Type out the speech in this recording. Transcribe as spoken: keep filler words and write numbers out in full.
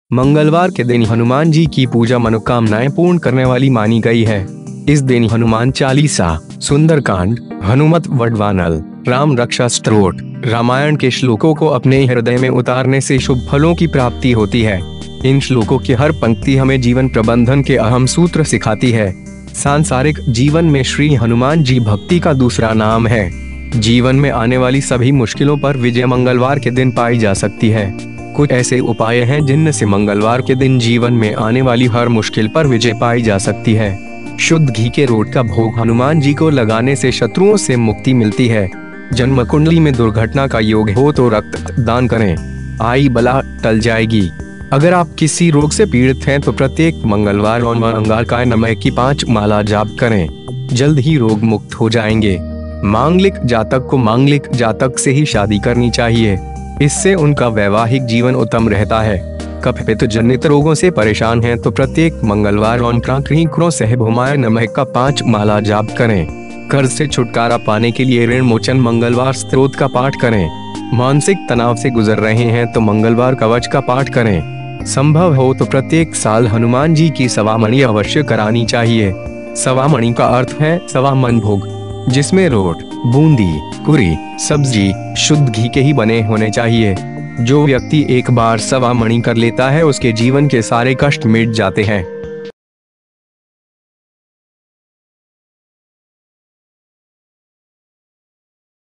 मंगलवार के दिन हनुमान जी की पूजा मनोकामनाएं पूर्ण करने वाली मानी गई है। इस दिन हनुमान चालीसा, सुंदरकांड, हनुमत वडवानल, राम रक्षा स्तोत्र, रामायण के श्लोकों को अपने हृदय में उतारने से शुभ फलों की प्राप्ति होती है। इन श्लोकों की हर पंक्ति हमें जीवन प्रबंधन के अहम सूत्र सिखाती है। सांसारिक जीवन में श्री हनुमान जी भक्ति का दूसरा नाम है। जीवन में आने वाली सभी मुश्किलों पर विजय मंगलवार के दिन पाई जा सकती है। कुछ ऐसे उपाय हैं जिनसे मंगलवार के दिन जीवन में आने वाली हर मुश्किल पर विजय पाई जा सकती है। शुद्ध घी के रोट का भोग हनुमान जी को लगाने से शत्रुओं से मुक्ति मिलती है। जन्म कुंडली में दुर्घटना का योग हो तो रक्त दान करें, आई बला टल जाएगी। अगर आप किसी रोग से पीड़ित हैं तो प्रत्येक मंगलवार और अंगारकाय नमः की पांच माला जाप करें, जल्द ही रोग मुक्त हो जाएंगे। मांगलिक जातक को मांगलिक जातक से ही शादी करनी चाहिए, इससे उनका वैवाहिक जीवन उत्तम रहता है। कफपित्त जनित रोगों से परेशान हैं तो प्रत्येक मंगलवार और क्रों से भूमाय नमः का पांच माला जाप करें। कर्ज से छुटकारा पाने के लिए ऋण मोचन मंगलवार स्तोत्र का पाठ करें। मानसिक तनाव से गुजर रहे हैं तो मंगलवार कवच का पाठ करें। संभव हो तो प्रत्येक साल हनुमान जी की सवामणि अवश्य करानी चाहिए। सवामणि का अर्थ है सवा मन भोग, जिसमें रोट, बूंदी, कुरी, सब्जी शुद्ध घी के ही बने होने चाहिए। जो व्यक्ति एक बार सवा मणि कर लेता है उसके जीवन के सारे कष्ट मिट जाते हैं।